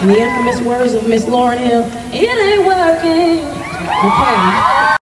In the infamous words of Miss Lauryn Hill, it ain't working. Okay.